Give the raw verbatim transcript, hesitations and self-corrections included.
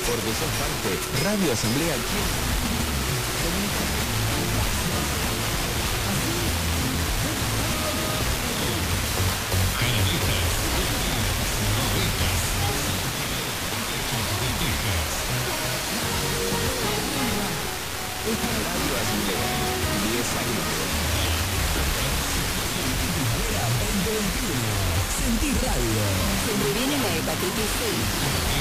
porque sos parte. Radio Asamblea. Radio Asamblea, diez años. Sentí radio. Se previene la hepatitis C.